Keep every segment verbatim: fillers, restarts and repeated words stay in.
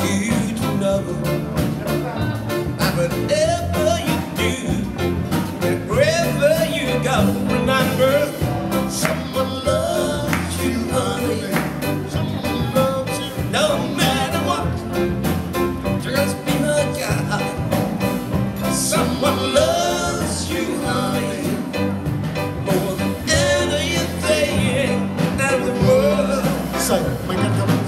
you to know that whatever you do, and wherever you go, remember someone loves you, honey. Someone loves you, no matter what. Just be a guy. Someone loves you, honey, more than anything in the world. Say, make it come.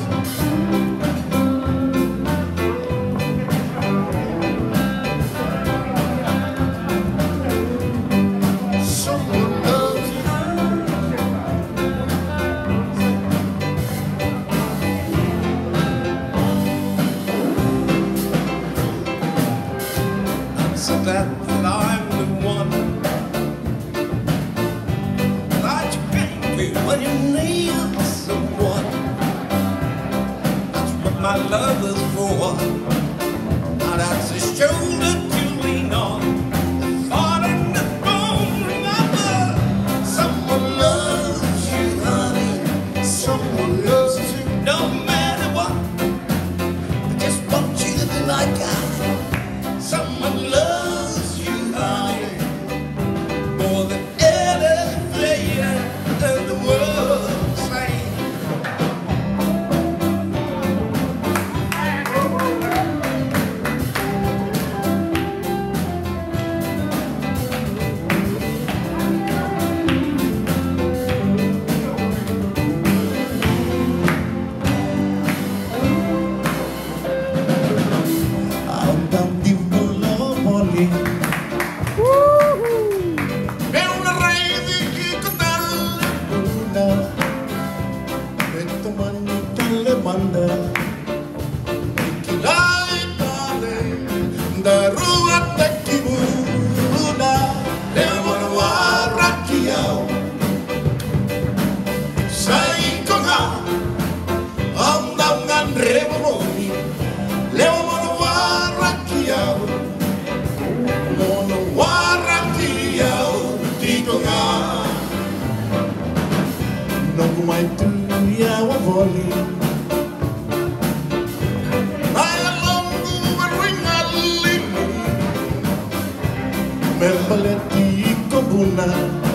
So that I'm the one that you came to when you need someone. That's what my love is for. Now that's a shoulder to lean on, the heart and the bone. Remember, someone loves you, honey. Someone loves you, no matter what. I just want you to be like I. Someone loves you, honey, more than anything in the world. Say, Mai tu ya wa voli Mai longu wa ringali Membeleti ko buna